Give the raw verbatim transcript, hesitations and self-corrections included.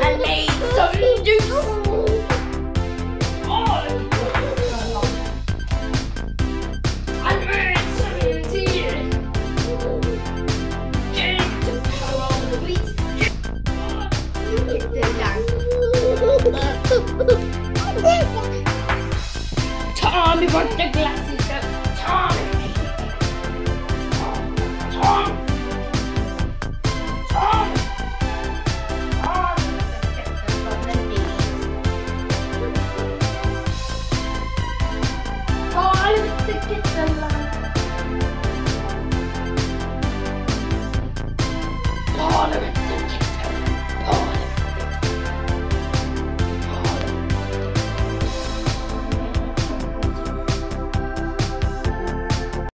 I made some juice. Oh, I made some tea. Get the power of the wheat. Get the young. Tommy, what the glasses go? Tommy. Tom. Tom. Oh, I want to get the line.